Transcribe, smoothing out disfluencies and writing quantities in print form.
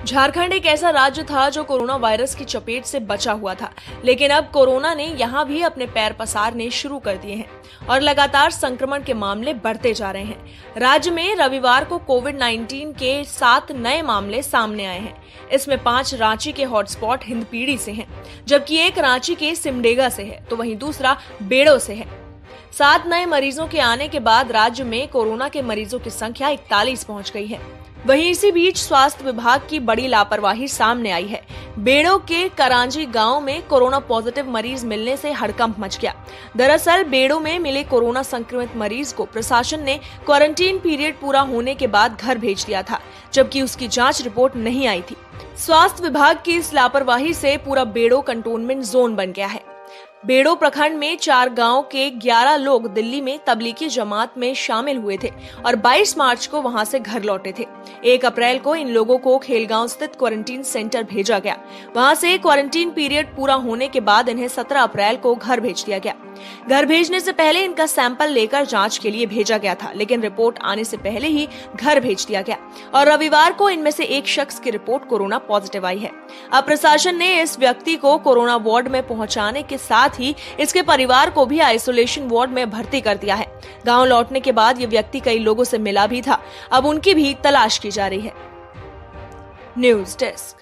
झारखंड एक ऐसा राज्य था जो कोरोना वायरस की चपेट से बचा हुआ था, लेकिन अब कोरोना ने यहाँ भी अपने पैर पसारने शुरू कर दिए हैं और लगातार संक्रमण के मामले बढ़ते जा रहे हैं। राज्य में रविवार को कोविड-19 के 7 नए मामले सामने आए हैं। इसमें 5 रांची के हॉटस्पॉट हिंदपीढ़ी से हैं, जबकि एक रांची के सिमडेगा से है, तो वहीं दूसरा बेड़ो से है। 7 नए मरीजों के आने के बाद राज्य में कोरोना के मरीजों की संख्या 41 पहुंच गई है। वहीं इसी बीच स्वास्थ्य विभाग की बड़ी लापरवाही सामने आई है। बेड़ो के करांजी गांव में कोरोना पॉजिटिव मरीज मिलने से हड़कंप मच गया। दरअसल बेड़ो में मिले कोरोना संक्रमित मरीज को प्रशासन ने क्वारंटीन पीरियड पूरा होने के बाद घर भेज दिया था, जबकि उसकी जांच रिपोर्ट नहीं आई थी। स्वास्थ्य विभाग की इस लापरवाही से पूरा बेड़ो कंटोनमेंट जोन बन गया है। बेड़ो प्रखंड में 4 गांव के 11 लोग दिल्ली में तबलीगी जमात में शामिल हुए थे और 22 मार्च को वहां से घर लौटे थे। 1 अप्रैल को इन लोगों को खेलगांव स्थित क्वारंटीन सेंटर भेजा गया। वहां से क्वारंटीन पीरियड पूरा होने के बाद इन्हें 17 अप्रैल को घर भेज दिया गया। घर भेजने से पहले इनका सैंपल लेकर जांच के लिए भेजा गया था, लेकिन रिपोर्ट आने से पहले ही घर भेज दिया गया और रविवार को इनमें से एक शख्स की रिपोर्ट कोरोना पॉजिटिव आई है। अब प्रशासन ने इस व्यक्ति को कोरोना वार्ड में पहुंचाने के साथ ही इसके परिवार को भी आइसोलेशन वार्ड में भर्ती कर दिया है। गांव लौटने के बाद ये व्यक्ति कई लोगों से मिला भी था। अब उनकी भी तलाश की जा रही है। News desk.